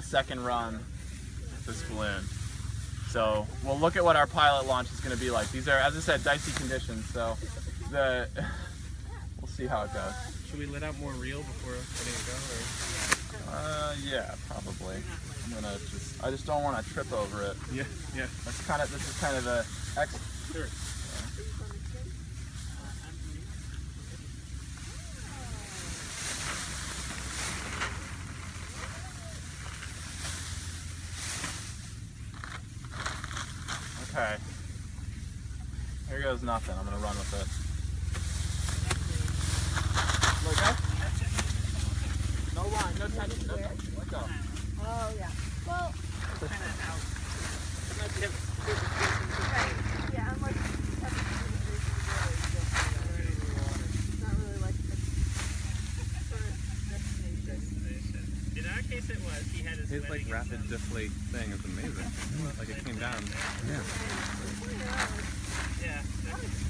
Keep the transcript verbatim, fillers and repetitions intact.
second run this balloon. So we'll look at what our pilot launch is going to be like. These are, as I said, dicey conditions, so the we'll see how it goes. Should we let out more reel before letting it go? Or? Uh, yeah, probably. I'm gonna just, I just don't want to trip over it. Yeah, yeah. That's kind of, this is kind of the X. Sure. Okay. Here goes nothing. I'm gonna run with it. Okay? No line, no tension, no tension. Let go. Oh yeah. Well, Kind of out. right. Yeah, I'm like not really like the first destination. In our case, it was. He had his, His like wedding rapid and, um, deflate thing is amazing. Like it came down. Yeah. Yeah.